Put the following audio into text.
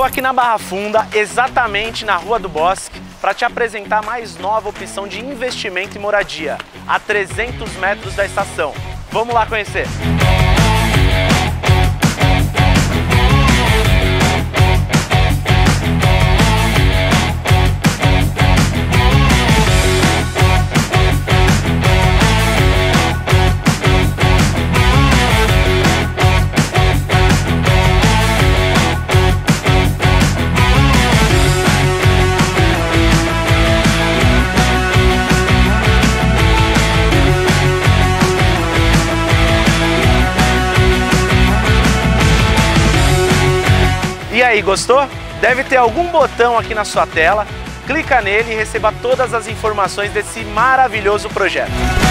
Estou aqui na Barra Funda, exatamente na Rua do Bosque, para te apresentar a mais nova opção de investimento em moradia, a 300 metros da estação. Vamos lá conhecer! E aí, gostou? Deve ter algum botão aqui na sua tela. Clica nele e receba todas as informações desse maravilhoso projeto.